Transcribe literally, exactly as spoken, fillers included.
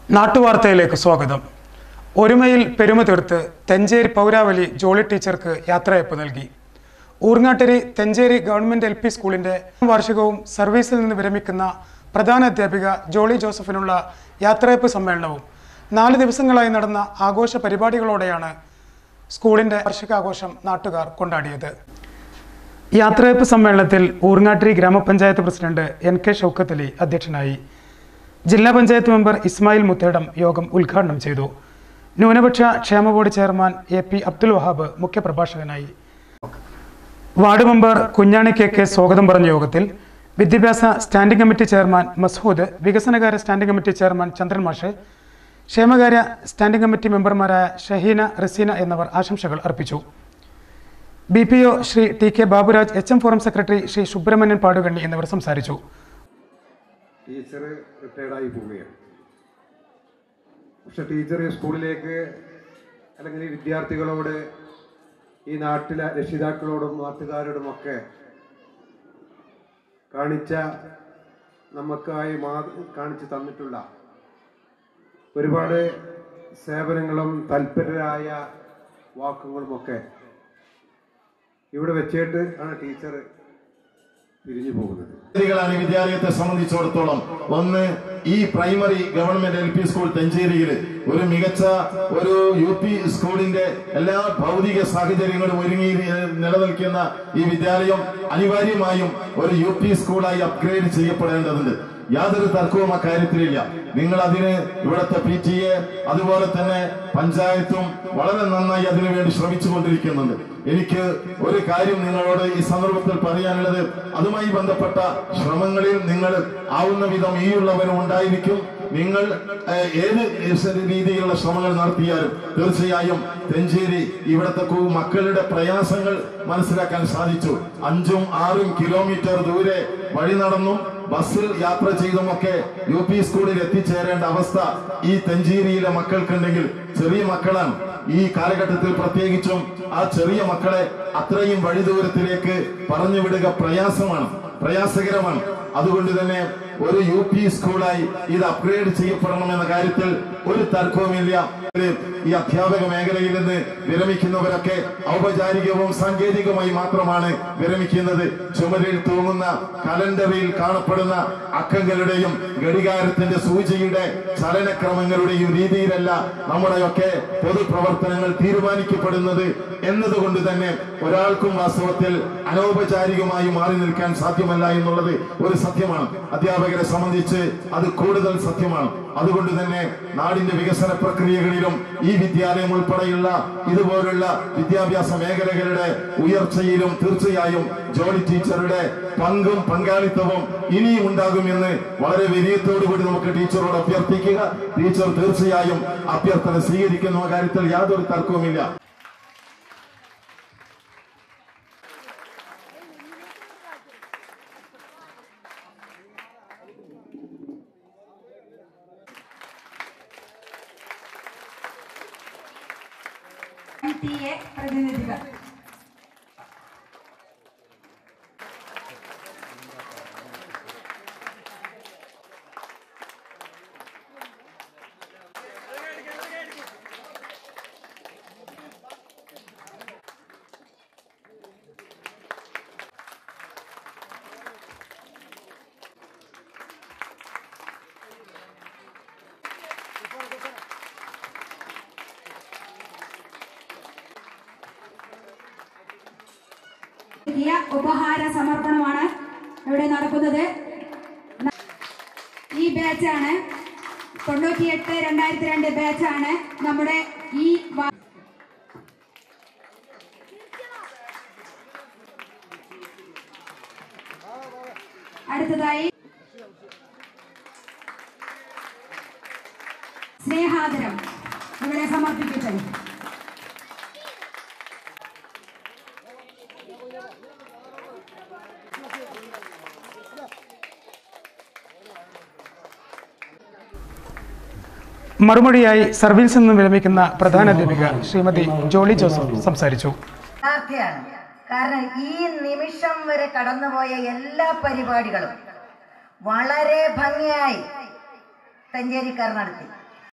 നാട്ടുവാർത്തയിലേക്ക് സ്വാഗതം. ഒരുമയിൽ പെരുമ തീർത്ത് തെഞ്ചേരി പൗരാവലി ജോളി ടീച്ചർക്ക് യാത്രയയപ്പ് നൽകി. Urangattiri Thencheri government L P സ്കൂളിന്റെ വാർഷികവും സർവീസിൽ നിന്ന് വിരമിക്കുന്ന പ്രധാന അധ്യാപിക ജോളി ജോസഫിനുള്ള യാത്രയയപ്പ് സമ്മേളനവും നാല് ദിവസങ്ങളായി നടന്ന ആഘോഷ പരിപാടികളോടെയാണ് സ്കൂളിന്റെ വാർഷികാഘോഷം നാട്ടുകാർ കൊണ്ടാടിയത്. യാത്രയയപ്പ് സമ്മേളനത്തിൽ ഊർങ്ങാട്ടിരി ഗ്രാമപഞ്ചായത്ത് president N K Shoukath Ali അധ്യക്ഷനായി. ജില്ലാ പഞ്ചായത്ത് മെമ്പർ ഇസ്മായിൽ മുത്തേടം യോഗം ഉദ്ഘാടനം ചെയ്തു. ന്യൂനപക്ഷ ക്ഷേമ board chairman A P Abdul Wahab മുഖ്യപ്രഭാഷകനായി. Ward member Kunjani K K സ്വാഗതം പറഞ്ഞ യോഗത്തിൽ വിദ്യാഭ്യാസ സ്റ്റാൻഡിംഗ് കമ്മിറ്റി ചെയർമാൻ മസ്ഹൂദ്, വികസനകാര്യ സ്റ്റാൻഡിംഗ് കമ്മിറ്റി ചെയർമാൻ ചന്ദ്രൻ മാഷ്, ക്ഷേമകാര്യ സ്റ്റാൻഡിംഗ് കമ്മിറ്റി മെമ്പർമാരായ ഷഹീന, റസീന എന്നിവർ ആശംസകൾ അർപ്പിച്ചു. B P O Shri T K Baburaj, H M forum secretary Shri Subramanian Padukanni എന്നിവർ സംസാരിച്ചു. ടീച്ചർ റിട്ടയർഡായി പോവുകയാണ്. പക്ഷെ ടീച്ചർ സ്കൂളിലേക്ക് അല്ലെങ്കിൽ വിദ്യാർത്ഥികളോട്, ഈ നാട്ടിലെ രക്ഷിതാക്കളോടും നാട്ടുകാരോടുമൊക്കെ കാണിച്ച നമുക്കായി മാ കാണിച്ചു തന്നിട്ടുള്ള ഒരുപാട് സേവനങ്ങളും തൽപരരായ വാക്കുകളുമൊക്കെ ഇവിടെ വെച്ചിട്ട് ആണ് ടീച്ചർ പിരിഞ്ഞു പോകുന്നത്. വിദ്യാലയത്തെ സംബന്ധിച്ചിടത്തോളം ഒന്ന്, ഈ primary government L P school തെഞ്ചേരിയിൽ ഒരു മികച്ച ഒരു യു പി സ്കൂളിന്റെ എല്ലാ ഭൗതിക സാഹചര്യങ്ങളും ഒരുങ്ങി നിലനിൽക്കുന്ന ഈ വിദ്യാലയം അനിവാര്യമായും ഒരു യു പി സ്കൂളായി അപ്ഗ്രേഡ് ചെയ്യപ്പെടേണ്ടതുണ്ട്. യാതൊരു തർക്കവും അക്കാര്യത്തിലില്ല. നിങ്ങൾ അതിന് ഇവിടുത്തെ പി ടി എ അതുപോലെ തന്നെ പഞ്ചായത്തും വളരെ നന്നായി അതിനുവേണ്ടി ശ്രമിച്ചുകൊണ്ടിരിക്കുന്നുണ്ട്. എനിക്ക് ഒരു കാര്യം നിങ്ങളോട് ഈ സന്ദർഭത്തിൽ പറയാനുള്ളത്, അതുമായി ബന്ധപ്പെട്ട ശ്രമങ്ങളിൽ നിങ്ങൾ ആവുന്ന വിധം ഈ ഉള്ളവരും ഉണ്ടായിരിക്കും. നിങ്ങൾ ഏത് രീതിയിലുള്ള ശ്രമങ്ങൾ നടത്തിയാലും തീർച്ചയായും തെഞ്ചേരി ഇവിടുത്തെ മക്കളുടെ പ്രയാസങ്ങൾ മനസ്സിലാക്കാൻ സാധിച്ചു. അഞ്ചും ആറും കിലോമീറ്റർ ദൂരെ വഴി നടന്നും ബസ്സിൽ യാത്ര ചെയ്തുമൊക്കെ യു പി സ്കൂളിൽ എത്തിച്ചേരേണ്ട അവസ്ഥ ഈ തെഞ്ചേരിയിലെ മക്കൾക്കുണ്ടെങ്കിൽ, ചെറിയ മക്കളാണ് ഈ കാലഘട്ടത്തിൽ പ്രത്യേകിച്ചും, ആ ചെറിയ മക്കളെ അത്രയും വഴി ദൂരത്തിലേക്ക് പറഞ്ഞു വിടുക പ്രയാസമാണ്, പ്രയാസകരമാണ്. അതുകൊണ്ട് തന്നെ ഒരു യു പി സ്കൂളായി ഇത് അപ്ഗ്രേഡ് ചെയ്യപ്പെടണമെന്ന കാര്യത്തിൽ ഒരു തർക്കവുമില്ല. ഈ അധ്യാപക മേഖലയിൽ നിന്ന് വിരമിക്കുന്നവരൊക്കെ ഔപചാരികവും സാങ്കേതികവുമായി മാത്രമാണ് വിരമിക്കുന്നത്. ചുമരിൽ തൂങ്ങുന്ന കലണ്ടറിൽ കാണപ്പെടുന്ന അക്കങ്ങളുടെയും ഘടികാരത്തിന്റെ സൂചിയുടെ ചലനക്രമങ്ങളുടെയും രീതിയിലല്ല നമ്മുടെയൊക്കെ പൊതുപ്രവർത്തനങ്ങൾ തീരുമാനിക്കപ്പെടുന്നത് എന്നതുകൊണ്ട് തന്നെ ഒരാൾക്കും വാസ്തവത്തിൽ അനൗപചാരികമായി മാറി നിൽക്കാൻ സാധ്യമല്ല എന്നുള്ളത് ഒരു സത്യമാണ്. അധ്യാപകരെ സംബന്ധിച്ച് അത് കൂടുതൽ സത്യമാണ്. അതുകൊണ്ട് തന്നെ നാടിന്റെ വികസന പ്രക്രിയകളിലും ഈ വിദ്യാലയം ഉൾപ്പെടെയുള്ള ഇതുപോലുള്ള വിദ്യാഭ്യാസ മേഖലകളുടെ ഉയർച്ചയിലും തീർച്ചയായും ജോളി ടീച്ചറുടെ പങ്കും പങ്കാളിത്തവും ഇനിയും ഉണ്ടാകുമെന്ന് വളരെ വിനയത്തോടുകൂടി നമുക്ക് ടീച്ചറോട് അഭ്യർത്ഥിക്കുക. ടീച്ചർ തീർച്ചയായും അഭ്യർത്ഥന സ്വീകരിക്കുന്ന കാര്യത്തിൽ യാതൊരു തർക്കവുമില്ല. പ്രതിനിധികൾ ഉപഹാര സമർപ്പണമാണ് ഇവിടെ നടക്കുന്നത്. ഈ ബാച്ചാണ് തൊണ്ണൂറ്റിയെട്ട് രണ്ടായിരത്തി രണ്ട് ബാച്ചാണ് നമ്മുടെ ഈ. അടുത്തതായി സ്നേഹാദരം ഇവിടെ സമർപ്പിക്കട്ടെ. മറുപടിയായി സർവീസിൽ നിന്ന് വിരമിക്കുന്ന പ്രധാന അധ്യാപിക ശ്രീമതി ജോളി ജോസഫ് സംസാരിച്ചു. കാരണം ഈ നിമിഷം വരെ കടന്നുപോയ എല്ലാ പരിപാടികളും വളരെ ഭംഗിയായി തെഞ്ചേരിക്കാർ നടത്തി.